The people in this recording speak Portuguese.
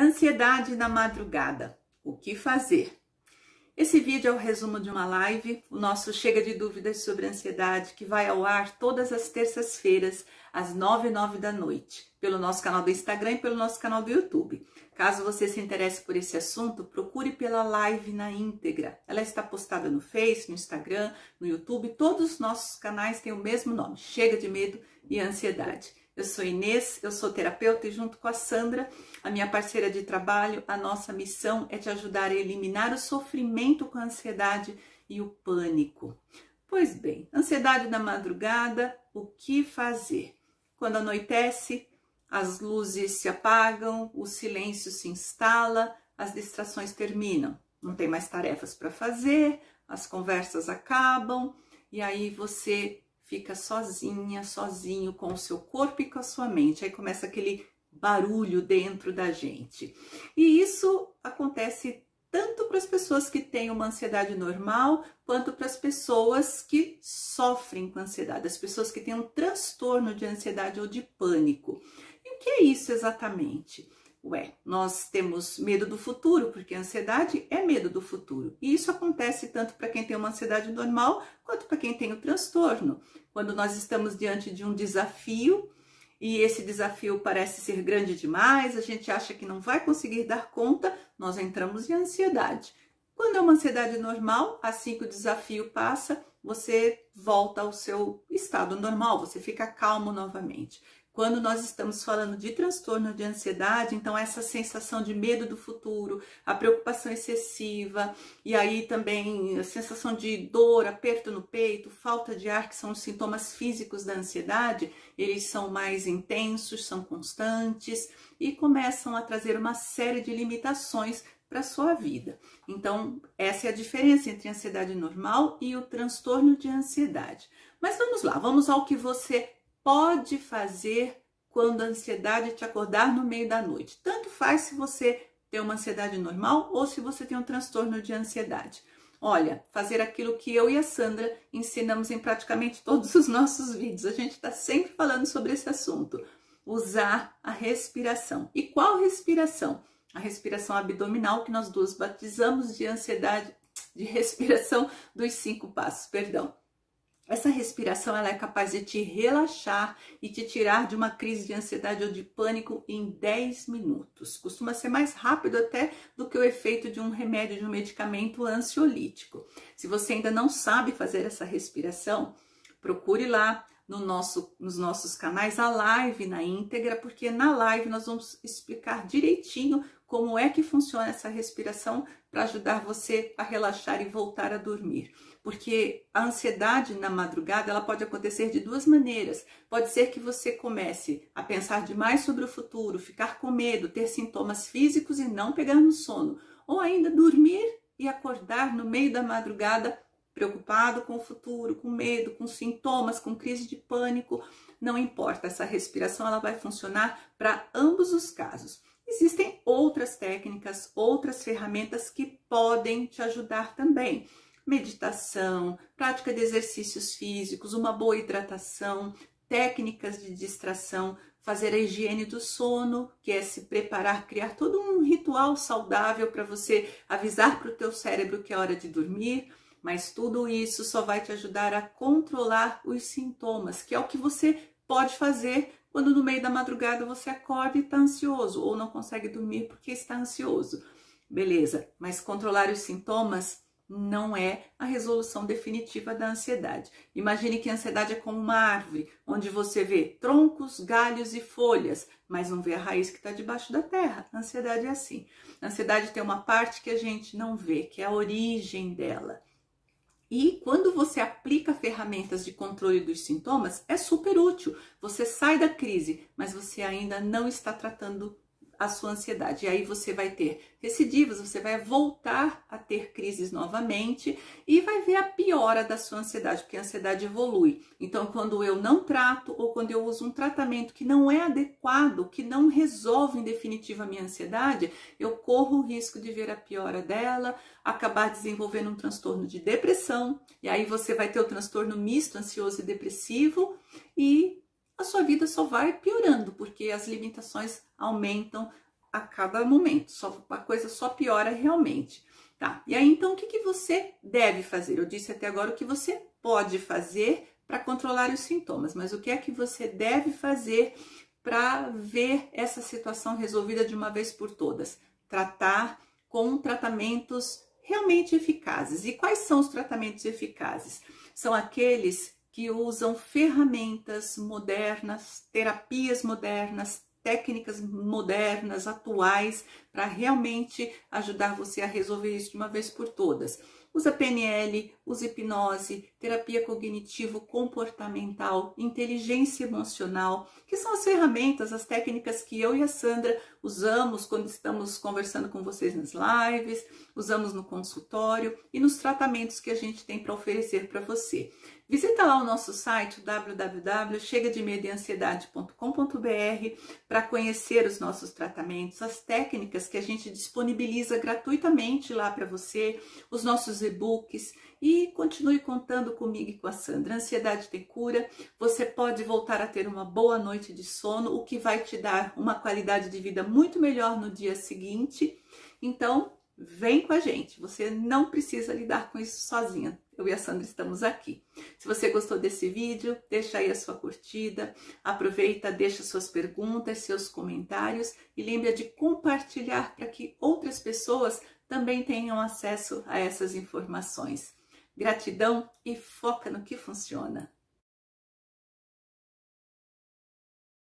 Ansiedade na madrugada, o que fazer? Esse vídeo é o resumo de uma live, o nosso Chega de Dúvidas sobre Ansiedade, que vai ao ar todas as terças-feiras, às 9h09 da noite, pelo nosso canal do Instagram e pelo nosso canal do YouTube. Caso você se interesse por esse assunto, procure pela live na íntegra. Ela está postada no Face, no Instagram, no YouTube, todos os nossos canais têm o mesmo nome, Chega de Medo e Ansiedade. Eu sou Inês, eu sou terapeuta e junto com a Sandra, a minha parceira de trabalho, a nossa missão é te ajudar a eliminar o sofrimento com a ansiedade e o pânico. Pois bem, ansiedade na madrugada, o que fazer? Quando anoitece, as luzes se apagam, o silêncio se instala, as distrações terminam. Não tem mais tarefas para fazer, as conversas acabam e aí você fica sozinha, sozinho com o seu corpo e com a sua mente. Aí começa aquele barulho dentro da gente. E isso acontece tanto para as pessoas que têm uma ansiedade normal, quanto para as pessoas que sofrem com ansiedade, as pessoas que têm um transtorno de ansiedade ou de pânico. E o que é isso exatamente? Nós temos medo do futuro, porque a ansiedade é medo do futuro. E isso acontece tanto para quem tem uma ansiedade normal, quanto para quem tem o transtorno. Quando nós estamos diante de um desafio, e esse desafio parece ser grande demais, a gente acha que não vai conseguir dar conta, nós entramos em ansiedade. Quando é uma ansiedade normal, assim que o desafio passa, você volta ao seu estado normal, você fica calmo novamente. Quando nós estamos falando de transtorno de ansiedade, então essa sensação de medo do futuro, a preocupação excessiva e aí também a sensação de dor, aperto no peito, falta de ar, que são os sintomas físicos da ansiedade, eles são mais intensos, são constantes e começam a trazer uma série de limitações para a sua vida. Então, essa é a diferença entre a ansiedade normal e o transtorno de ansiedade. Mas vamos lá, vamos ao que você pode fazer quando a ansiedade te acordar no meio da noite. Tanto faz se você tem uma ansiedade normal ou se você tem um transtorno de ansiedade. Olha, fazer aquilo que eu e a Sandra ensinamos em praticamente todos os nossos vídeos. A gente está sempre falando sobre esse assunto. Usar a respiração. E qual respiração? A respiração abdominal, que nós duas batizamos de ansiedade, de respiração dos 5 passos, perdão. Essa respiração ela é capaz de te relaxar e te tirar de uma crise de ansiedade ou de pânico em 10 minutos. Costuma ser mais rápido até do que o efeito de um remédio, de um medicamento ansiolítico. Se você ainda não sabe fazer essa respiração, procure lá nos nossos canais a live na íntegra, porque na live nós vamos explicar direitinho como é que funciona essa respiração para ajudar você a relaxar e voltar a dormir. Porque a ansiedade na madrugada ela pode acontecer de duas maneiras. Pode ser que você comece a pensar demais sobre o futuro, ficar com medo, ter sintomas físicos e não pegar no sono. Ou ainda dormir e acordar no meio da madrugada preocupado com o futuro, com medo, com sintomas, com crise de pânico. Não importa, essa respiração ela vai funcionar para ambos os casos. Existem outras técnicas, outras ferramentas que podem te ajudar também. Meditação, prática de exercícios físicos, uma boa hidratação, técnicas de distração, fazer a higiene do sono, que é se preparar, criar todo um ritual saudável para você avisar para o teu cérebro que é hora de dormir. Mas tudo isso só vai te ajudar a controlar os sintomas, que é o que você pode fazer quando no meio da madrugada você acorda e está ansioso ou não consegue dormir porque está ansioso. Beleza, mas controlar os sintomas não é a resolução definitiva da ansiedade. Imagine que a ansiedade é como uma árvore, onde você vê troncos, galhos e folhas, mas não vê a raiz que está debaixo da terra. A ansiedade é assim. A ansiedade tem uma parte que a gente não vê, que é a origem dela. E quando você aplica ferramentas de controle dos sintomas, é super útil. Você sai da crise, mas você ainda não está tratando a sua ansiedade. E aí você vai ter recidivas, você vai voltar a ter crises novamente e vai ver a piora da sua ansiedade, porque a ansiedade evolui. Então, quando eu não trato ou quando eu uso um tratamento que não é adequado, que não resolve em definitiva a minha ansiedade, eu corro o risco de ver a piora dela, acabar desenvolvendo um transtorno de depressão, e aí você vai ter o transtorno misto, ansioso e depressivo, e a sua vida só vai piorando, porque as limitações aumentam a cada momento, a coisa só piora realmente, tá? E aí, então, o que você deve fazer? Eu disse até agora o que você pode fazer para controlar os sintomas, mas o que é que você deve fazer para ver essa situação resolvida de uma vez por todas? Tratar com tratamentos realmente eficazes. E quais são os tratamentos eficazes? São aqueles que usam ferramentas modernas, terapias modernas, técnicas modernas, atuais, para realmente ajudar você a resolver isso de uma vez por todas. Usa PNL, usa hipnose, terapia cognitivo-comportamental, inteligência emocional, que são as ferramentas, as técnicas que eu e a Sandra usamos quando estamos conversando com vocês nas lives, usamos no consultório e nos tratamentos que a gente tem para oferecer para você. Visita lá o nosso site www.chegademediansiedade.com.br para conhecer os nossos tratamentos, as técnicas que a gente disponibiliza gratuitamente lá para você, os nossos e-books, e continue contando comigo e com a Sandra. A ansiedade tem cura, você pode voltar a ter uma boa noite de sono, o que vai te dar uma qualidade de vida muito melhor no dia seguinte. Então, vem com a gente, você não precisa lidar com isso sozinha. Eu e a Sandra estamos aqui. Se você gostou desse vídeo, deixa aí a sua curtida, aproveita, deixa suas perguntas, seus comentários e lembra de compartilhar para que outras pessoas também tenham acesso a essas informações. Gratidão e foca no que funciona.